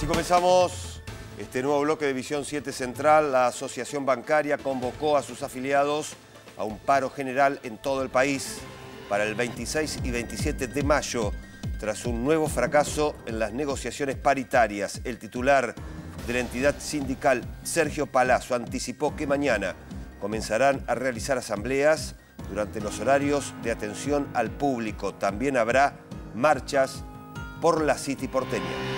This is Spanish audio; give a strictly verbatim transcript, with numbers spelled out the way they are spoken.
Así comenzamos este nuevo bloque de Visión siete Central. La Asociación Bancaria convocó a sus afiliados a un paro general en todo el país para el veintiséis y veintisiete de mayo, tras un nuevo fracaso en las negociaciones paritarias. El titular de la entidad sindical, Sergio Palazzo, anticipó que mañana comenzarán a realizar asambleas durante los horarios de atención al público. También habrá marchas por la City porteña.